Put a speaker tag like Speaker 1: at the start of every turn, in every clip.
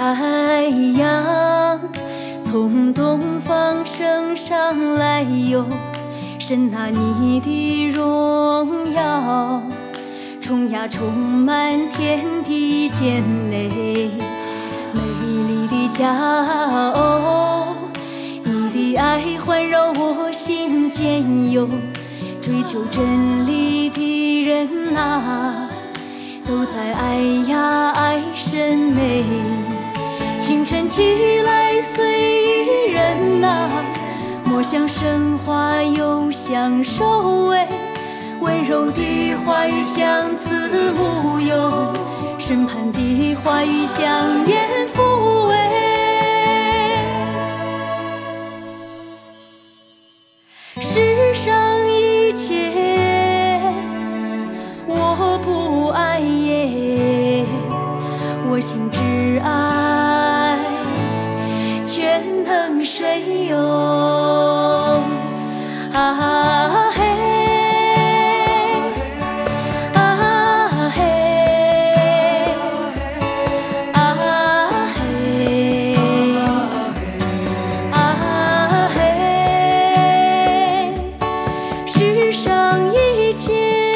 Speaker 1: 太阳从东方升上来哟，神啊，你的荣耀冲呀充满天地间内，美丽的佳偶，你的爱环绕我心间哟，追求真理的人啊，都在爱呀爱神内。清晨起来随人啊，莫想神话又享受味，温柔的话语像慈母哟，审判的话语像严抚慰。世上一切我不爱耶，我心只爱全能谁哟？啊嘿，啊嘿，啊嘿，啊嘿，世上一切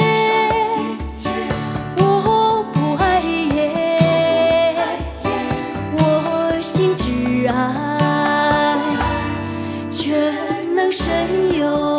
Speaker 1: 我不爱耶，我心只爱全能神哟。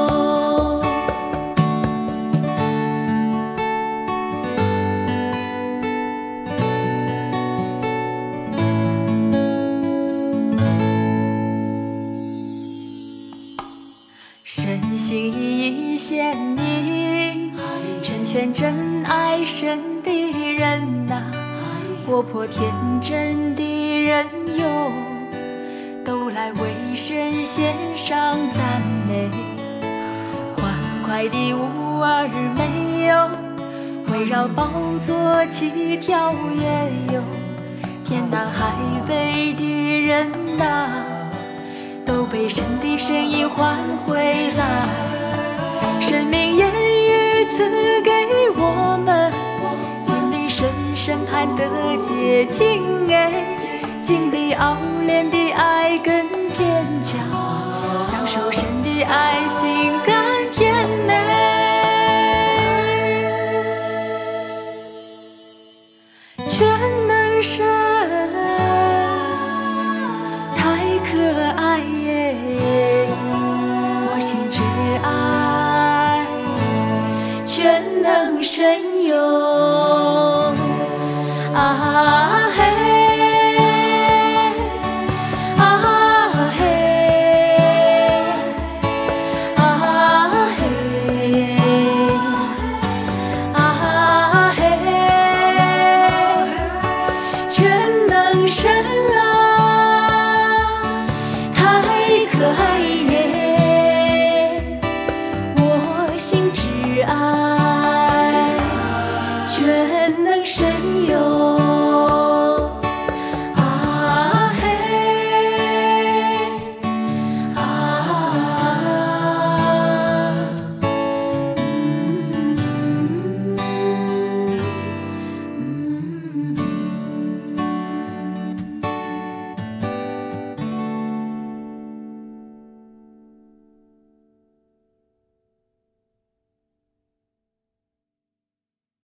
Speaker 1: 神心意显明，成全真爱神的人呐，活泼天真的人哟，都来为神献上赞美。欢快的舞儿没有，围绕宝座起跳跃哟，天南海北的人呐，都被神的声音唤回来。生命言语赐给我们，经历神审判的洁净哎，经历熬炼的爱跟